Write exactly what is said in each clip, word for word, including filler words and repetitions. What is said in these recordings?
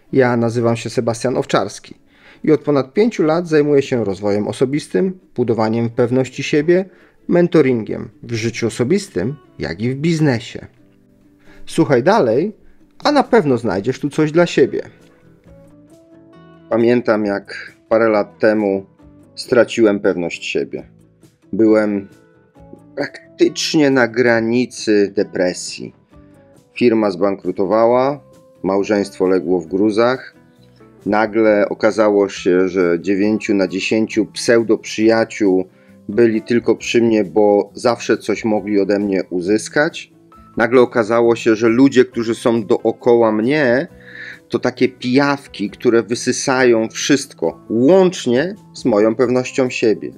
Ja nazywam się Sebastian Owczarski i od ponad pięciu lat zajmuję się rozwojem osobistym, budowaniem pewności siebie, mentoringiem w życiu osobistym, jak i w biznesie. Słuchaj dalej, a na pewno znajdziesz tu coś dla siebie. Pamiętam, jak parę lat temu straciłem pewność siebie. Byłem praktycznie na granicy depresji. Firma zbankrutowała, małżeństwo legło w gruzach. Nagle okazało się, że dziewięciu na dziesięciu pseudo-przyjaciół byli tylko przy mnie, bo zawsze coś mogli ode mnie uzyskać. Nagle okazało się, że ludzie, którzy są dookoła mnie, to takie pijawki, które wysysają wszystko, łącznie z moją pewnością siebie.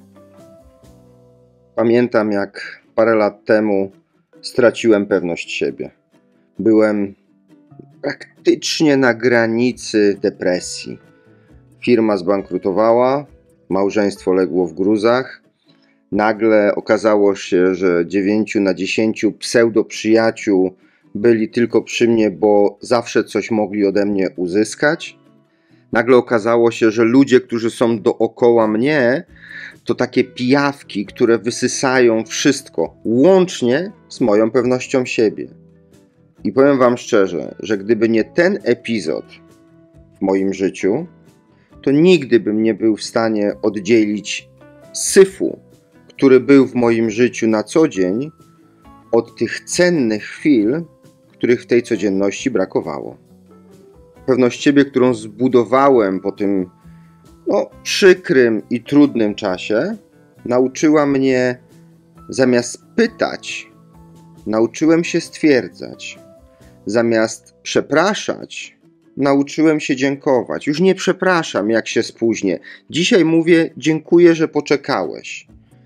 Pamiętam, jak parę lat temu straciłem pewność siebie. Byłem praktycznie na granicy depresji. Firma zbankrutowała, małżeństwo legło w gruzach. Nagle okazało się, że dziewięciu na dziesięciu pseudo-przyjaciół byli tylko przy mnie, bo zawsze coś mogli ode mnie uzyskać. Nagle okazało się, że ludzie, którzy są dookoła mnie, to takie pijawki, które wysysają wszystko, łącznie z moją pewnością siebie. I powiem wam szczerze, że gdyby nie ten epizod w moim życiu, to nigdy bym nie był w stanie oddzielić syfu, który był w moim życiu na co dzień, od tych cennych chwil, których w tej codzienności brakowało. Pewność siebie, którą zbudowałem po tym no, przykrym i trudnym czasie, nauczyła mnie zamiast pytać, nauczyłem się stwierdzać. Zamiast przepraszać, nauczyłem się dziękować. Już nie przepraszam, jak się spóźnię. Dzisiaj mówię, dziękuję, że poczekałeś.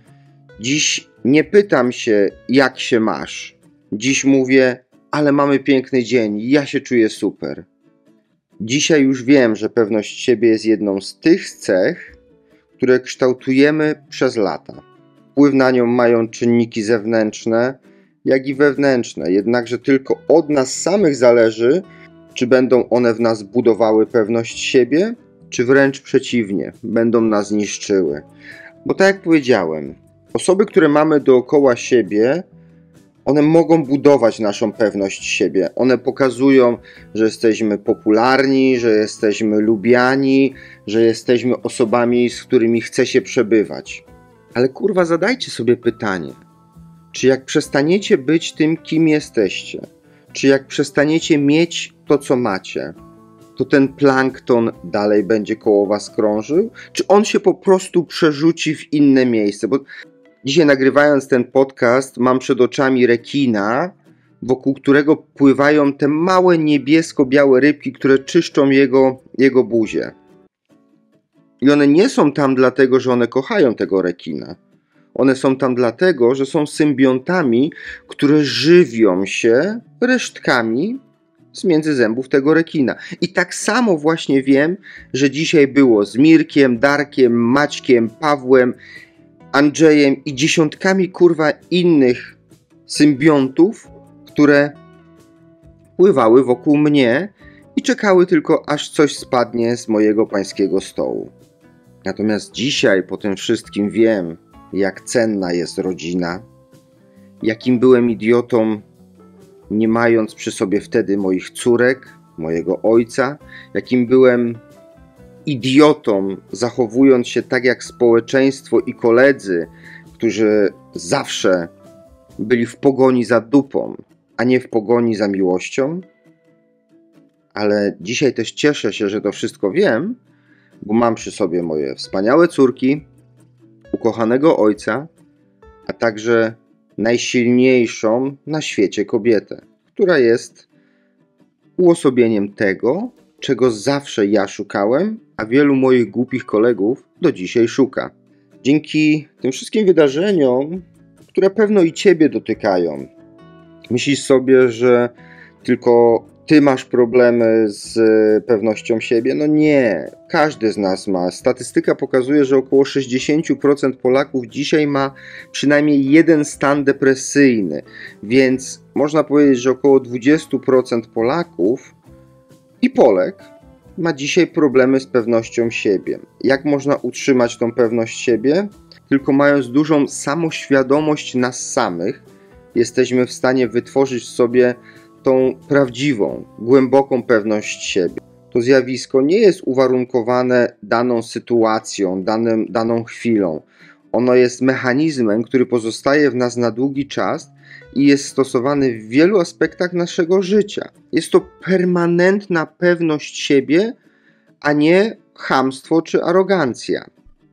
Dziś nie pytam się, jak się masz. Dziś mówię, ale mamy piękny dzień, ja się czuję super. Dzisiaj już wiem, że pewność siebie jest jedną z tych cech, które kształtujemy przez lata. Wpływ na nią mają czynniki zewnętrzne, jak i wewnętrzne. Jednakże tylko od nas samych zależy, czy będą one w nas budowały pewność siebie, czy wręcz przeciwnie, będą nas niszczyły. Bo tak jak powiedziałem, osoby, które mamy dookoła siebie, one mogą budować naszą pewność siebie. One pokazują, że jesteśmy popularni, że jesteśmy lubiani, że jesteśmy osobami, z którymi chce się przebywać. Ale kurwa, zadajcie sobie pytanie, czy jak przestaniecie być tym, kim jesteście, czy jak przestaniecie mieć to, co macie, to ten plankton dalej będzie koło was krążył? Czy on się po prostu przerzuci w inne miejsce? Bo dzisiaj, nagrywając ten podcast, mam przed oczami rekina, wokół którego pływają te małe niebiesko-białe rybki, które czyszczą jego, jego buzię. I one nie są tam dlatego, że one kochają tego rekina. One są tam dlatego, że są symbiontami, które żywią się resztkami z między zębów tego rekina. I tak samo właśnie wiem, że dzisiaj było z Mirkiem, Darkiem, Maćkiem, Pawłem, Andrzejem i dziesiątkami kurwa innych symbiontów, które pływały wokół mnie i czekały tylko, aż coś spadnie z mojego pańskiego stołu. Natomiast dzisiaj po tym wszystkim wiem, jak cenna jest rodzina, jakim byłem idiotą, nie mając przy sobie wtedy moich córek, mojego ojca, jakim byłem idiotą, zachowując się tak jak społeczeństwo i koledzy, którzy zawsze byli w pogoni za dupą, a nie w pogoni za miłością. Ale dzisiaj też cieszę się, że to wszystko wiem, bo mam przy sobie moje wspaniałe córki, ukochanego ojca, a także najsilniejszą na świecie kobietę, która jest uosobieniem tego, czego zawsze ja szukałem, a wielu moich głupich kolegów do dzisiaj szuka. Dzięki tym wszystkim wydarzeniom, które pewno i ciebie dotykają, myślisz sobie, że tylko ty masz problemy z pewnością siebie? No nie, każdy z nas ma. Statystyka pokazuje, że około sześćdziesiąt procent Polaków dzisiaj ma przynajmniej jeden stan depresyjny, więc można powiedzieć, że około dwadzieścia procent Polaków i Polek ma dzisiaj problemy z pewnością siebie. Jak można utrzymać tą pewność siebie? Tylko mając dużą samoświadomość nas samych, jesteśmy w stanie wytworzyć sobie tą prawdziwą, głęboką pewność siebie. To zjawisko nie jest uwarunkowane daną sytuacją, danym, daną chwilą. Ono jest mechanizmem, który pozostaje w nas na długi czas i jest stosowany w wielu aspektach naszego życia. Jest to permanentna pewność siebie, a nie chamstwo czy arogancja.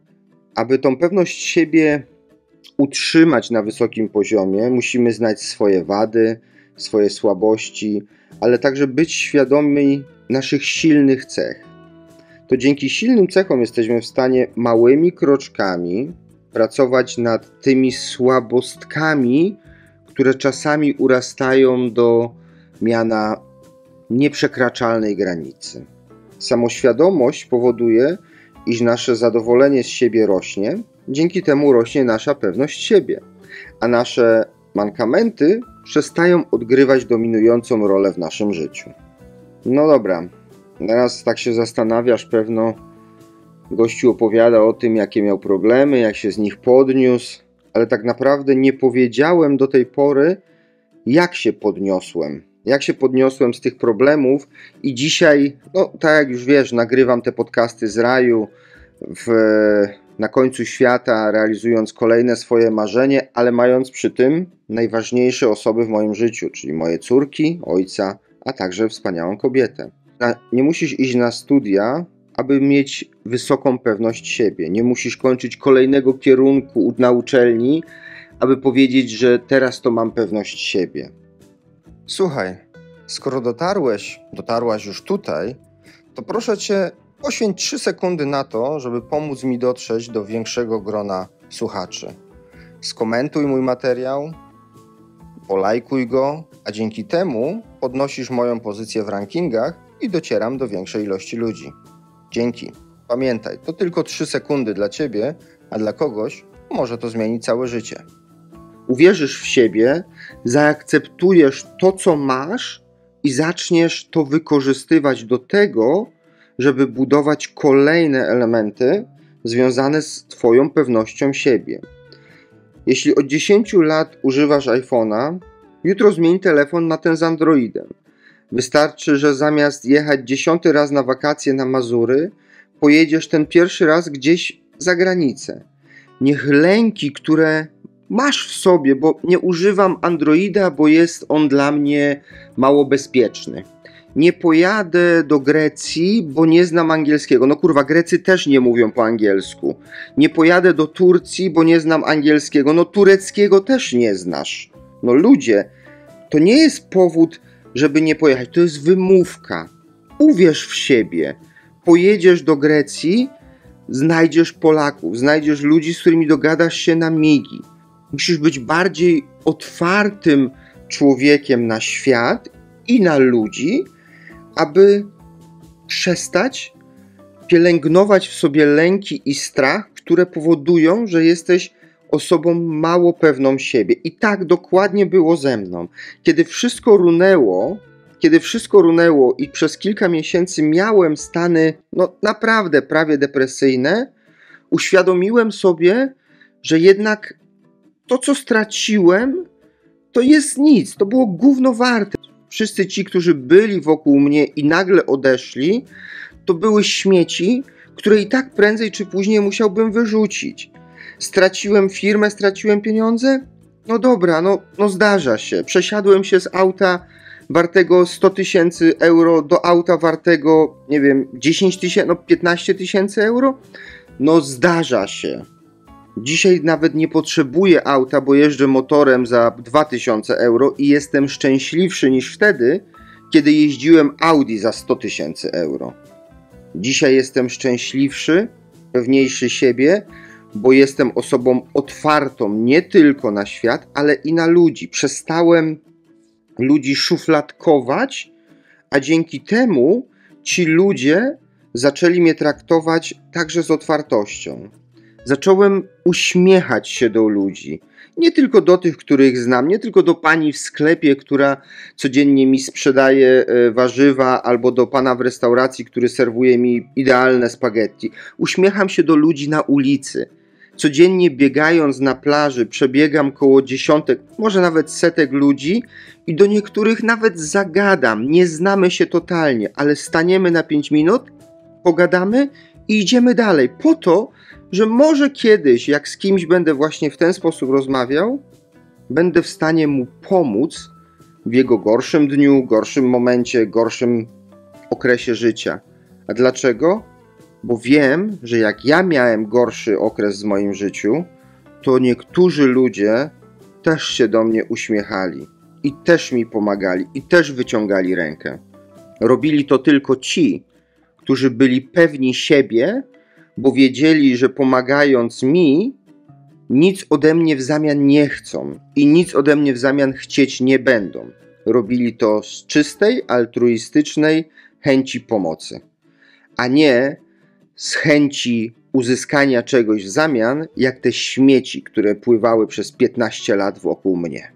Aby tą pewność siebie utrzymać na wysokim poziomie, musimy znać swoje wady, swoje słabości, ale także być świadomi naszych silnych cech. To dzięki silnym cechom jesteśmy w stanie małymi kroczkami pracować nad tymi słabostkami, które czasami urastają do miana nieprzekraczalnej granicy. Samoświadomość powoduje, iż nasze zadowolenie z siebie rośnie, dzięki temu rośnie nasza pewność siebie, a nasze mankamenty przestają odgrywać dominującą rolę w naszym życiu. No dobra, teraz tak się zastanawiasz pewno, gościu opowiada o tym, jakie miał problemy, jak się z nich podniósł, ale tak naprawdę nie powiedziałem do tej pory, jak się podniosłem. Jak się podniosłem z tych problemów i dzisiaj, no tak jak już wiesz, nagrywam te podcasty z raju w, na końcu świata, realizując kolejne swoje marzenie, ale mając przy tym najważniejsze osoby w moim życiu, czyli moje córki, ojca, a także wspaniałą kobietę. Nie musisz iść na studia, aby mieć wysoką pewność siebie. Nie musisz kończyć kolejnego kierunku na uczelni, aby powiedzieć, że teraz to mam pewność siebie. Słuchaj, skoro dotarłeś, dotarłaś już tutaj, to proszę Cię, poświęć trzy sekundy na to, żeby pomóc mi dotrzeć do większego grona słuchaczy. Skomentuj mój materiał, polajkuj go, a dzięki temu podnosisz moją pozycję w rankingach i docieram do większej ilości ludzi. Dzięki. Pamiętaj, to tylko trzy sekundy dla Ciebie, a dla kogoś może to zmienić całe życie. Uwierzysz w siebie, zaakceptujesz to, co masz i zaczniesz to wykorzystywać do tego, żeby budować kolejne elementy związane z Twoją pewnością siebie. Jeśli od dziesięciu lat używasz iPhone'a, jutro zmień telefon na ten z Androidem. Wystarczy, że zamiast jechać dziesiąty raz na wakacje na Mazury, pojedziesz ten pierwszy raz gdzieś za granicę. Niech lęki, które masz w sobie, bo nie używam Androida, bo jest on dla mnie mało bezpieczny. Nie pojadę do Grecji, bo nie znam angielskiego. No kurwa, Grecy też nie mówią po angielsku. Nie pojadę do Turcji, bo nie znam angielskiego. No tureckiego też nie znasz. No ludzie, to nie jest powód, żeby nie pojechać. To jest wymówka. Uwierz w siebie. Pojedziesz do Grecji, znajdziesz Polaków, znajdziesz ludzi, z którymi dogadasz się na migi. Musisz być bardziej otwartym człowiekiem na świat i na ludzi, aby przestać pielęgnować w sobie lęki i strach, które powodują, że jesteś osobą mało pewną siebie. I tak dokładnie było ze mną. Kiedy wszystko runęło, kiedy wszystko runęło i przez kilka miesięcy miałem stany, no naprawdę prawie depresyjne, uświadomiłem sobie, że jednak to, co straciłem, to jest nic. To było gówno warte. Wszyscy ci, którzy byli wokół mnie i nagle odeszli, to były śmieci, które i tak prędzej czy później musiałbym wyrzucić. Straciłem firmę, straciłem pieniądze? No dobra, no, no zdarza się. Przesiadłem się z auta wartego sto tysięcy euro do auta wartego, nie wiem, dziesięć tysięcy, no piętnaście tysięcy euro? No zdarza się. Dzisiaj nawet nie potrzebuję auta, bo jeżdżę motorem za dwa tysiące euro i jestem szczęśliwszy niż wtedy, kiedy jeździłem Audi za sto tysięcy euro. Dzisiaj jestem szczęśliwszy, pewniejszy siebie, bo jestem osobą otwartą nie tylko na świat, ale i na ludzi. Przestałem ludzi szufladkować, a dzięki temu ci ludzie zaczęli mnie traktować także z otwartością. Zacząłem uśmiechać się do ludzi. Nie tylko do tych, których znam, nie tylko do pani w sklepie, która codziennie mi sprzedaje warzywa, albo do pana w restauracji, który serwuje mi idealne spaghetti. Uśmiecham się do ludzi na ulicy. Codziennie biegając na plaży przebiegam koło dziesiątek, może nawet setek ludzi i do niektórych nawet zagadam. Nie znamy się totalnie, ale staniemy na pięć minut, pogadamy i idziemy dalej. Po to, że może kiedyś, jak z kimś będę właśnie w ten sposób rozmawiał, będę w stanie mu pomóc w jego gorszym dniu, gorszym momencie, gorszym okresie życia. A dlaczego? Bo wiem, że jak ja miałem gorszy okres w moim życiu, to niektórzy ludzie też się do mnie uśmiechali i też mi pomagali i też wyciągali rękę. Robili to tylko ci, którzy byli pewni siebie, bo wiedzieli, że pomagając mi, nic ode mnie w zamian nie chcą i nic ode mnie w zamian chcieć nie będą. Robili to z czystej, altruistycznej chęci pomocy, a nie z chęci uzyskania czegoś w zamian, jak te śmieci, które pływały przez piętnaście lat wokół mnie.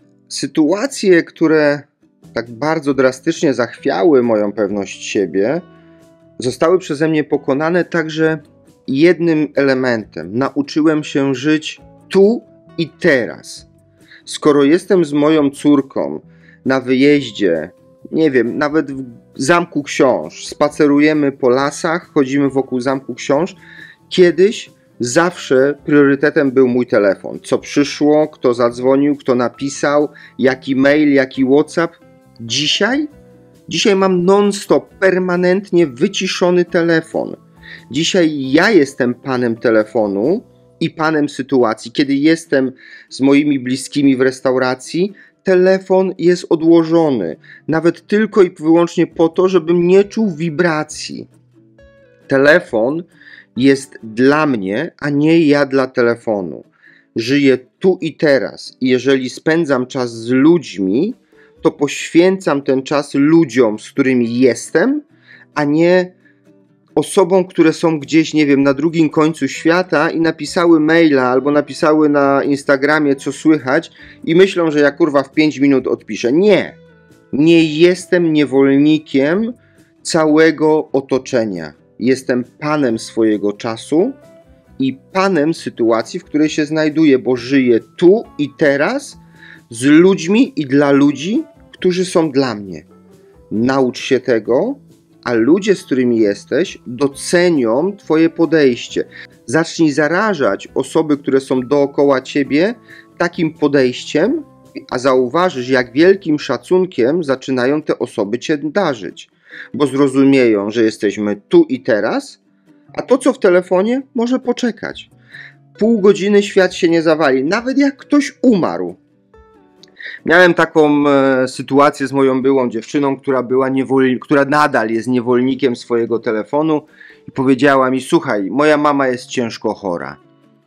Sytuacje, które tak bardzo drastycznie zachwiały moją pewność siebie, zostały przeze mnie pokonane także jednym elementem. Nauczyłem się żyć tu i teraz. Skoro jestem z moją córką na wyjeździe, nie wiem, nawet w Zamku Książ, spacerujemy po lasach, chodzimy wokół Zamku Książ, kiedyś zawsze priorytetem był mój telefon. Co przyszło, kto zadzwonił, kto napisał, jaki mail, jaki WhatsApp. Dzisiaj? Dzisiaj mam non-stop, permanentnie wyciszony telefon. Dzisiaj ja jestem panem telefonu i panem sytuacji. Kiedy jestem z moimi bliskimi w restauracji, telefon jest odłożony. Nawet tylko i wyłącznie po to, żebym nie czuł wibracji. Telefon jest dla mnie, a nie ja dla telefonu. Żyję tu i teraz. I jeżeli spędzam czas z ludźmi, to poświęcam ten czas ludziom, z którymi jestem, a nie osobom, które są gdzieś, nie wiem, na drugim końcu świata i napisały maila albo napisały na Instagramie, co słychać i myślą, że ja kurwa w pięć minut odpiszę. Nie. Nie jestem niewolnikiem całego otoczenia. Jestem panem swojego czasu i panem sytuacji, w której się znajduję, bo żyję tu i teraz z ludźmi i dla ludzi, którzy są dla mnie. Naucz się tego, a ludzie, z którymi jesteś, docenią twoje podejście. Zacznij zarażać osoby, które są dookoła ciebie takim podejściem, a zauważysz, jak wielkim szacunkiem zaczynają te osoby cię darzyć. Bo zrozumieją, że jesteśmy tu i teraz, a to, co w telefonie, może poczekać. Pół godziny świat się nie zawali, nawet jak ktoś umarł. Miałem taką e, sytuację z moją byłą dziewczyną, która, była niewol... która nadal jest niewolnikiem swojego telefonu i powiedziała mi: słuchaj, moja mama jest ciężko chora.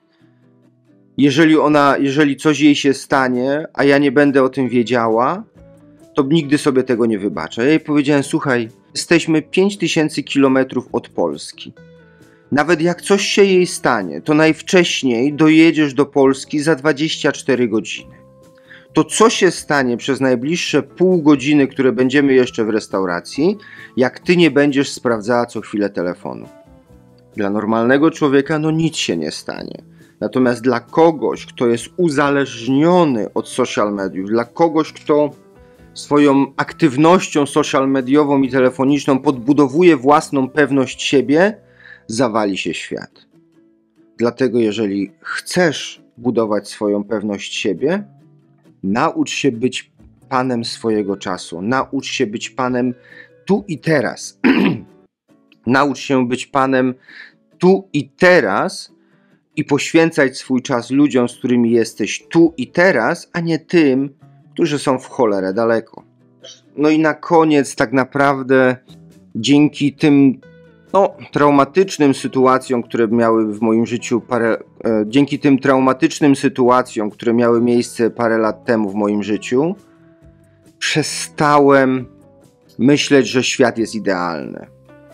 Jeżeli ona, jeżeli coś jej się stanie, a ja nie będę o tym wiedziała, to nigdy sobie tego nie wybaczę. Ja jej powiedziałem: słuchaj, jesteśmy pięć tysięcy kilometrów od Polski. Nawet jak coś się jej stanie, to najwcześniej dojedziesz do Polski za dwadzieścia cztery godziny. To co się stanie przez najbliższe pół godziny, które będziemy jeszcze w restauracji, jak ty nie będziesz sprawdzała co chwilę telefonu? Dla normalnego człowieka no nic się nie stanie. Natomiast dla kogoś, kto jest uzależniony od social mediów, dla kogoś, kto swoją aktywnością social mediową i telefoniczną podbudowuje własną pewność siebie, zawali się świat. Dlatego jeżeli chcesz budować swoją pewność siebie, naucz się być panem swojego czasu. Naucz się być panem tu i teraz. Naucz się być panem tu i teraz i poświęcać swój czas ludziom, z którymi jesteś tu i teraz, a nie tym, którzy są w cholerę daleko. No i na koniec tak naprawdę dzięki tym no, traumatycznym sytuacjom, które miały w moim życiu parę, e, dzięki tym traumatycznym sytuacjom, które miały miejsce parę lat temu w moim życiu, przestałem myśleć, że świat jest idealny.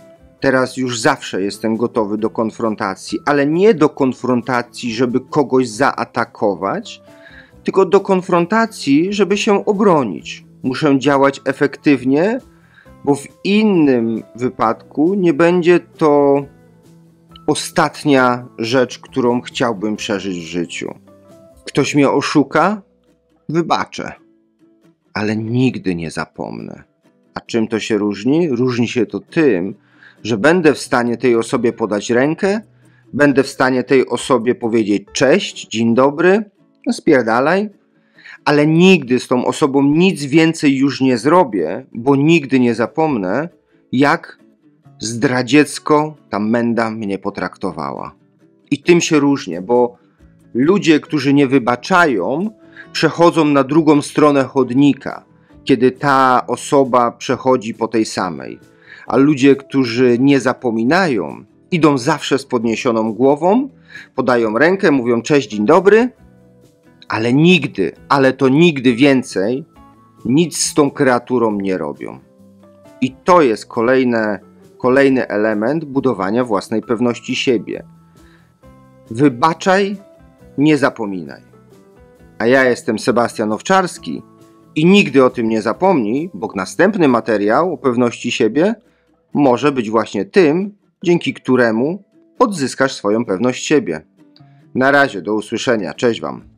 Teraz już zawsze jestem gotowy do konfrontacji, ale nie do konfrontacji, żeby kogoś zaatakować, tylko do konfrontacji, żeby się obronić. Muszę działać efektywnie, bo w innym wypadku nie będzie to ostatnia rzecz, którą chciałbym przeżyć w życiu. Ktoś mnie oszuka? Wybaczę, ale nigdy nie zapomnę. A czym to się różni? Różni się to tym, że będę w stanie tej osobie podać rękę, będę w stanie tej osobie powiedzieć cześć, dzień dobry, no spierdalaj, ale nigdy z tą osobą nic więcej już nie zrobię, bo nigdy nie zapomnę, jak zdradziecko ta menda mnie potraktowała. I tym się różnię, bo ludzie, którzy nie wybaczają, przechodzą na drugą stronę chodnika, kiedy ta osoba przechodzi po tej samej. A ludzie, którzy nie zapominają, idą zawsze z podniesioną głową, podają rękę, mówią cześć, dzień dobry, ale nigdy, ale to nigdy więcej nic z tą kreaturą nie robią. I to jest kolejne, kolejny element budowania własnej pewności siebie. Wybaczaj, nie zapominaj. A ja jestem Sebastian Owczarski i nigdy o tym nie zapomnij, bo następny materiał o pewności siebie może być właśnie tym, dzięki któremu odzyskasz swoją pewność siebie. Na razie, do usłyszenia. Cześć Wam.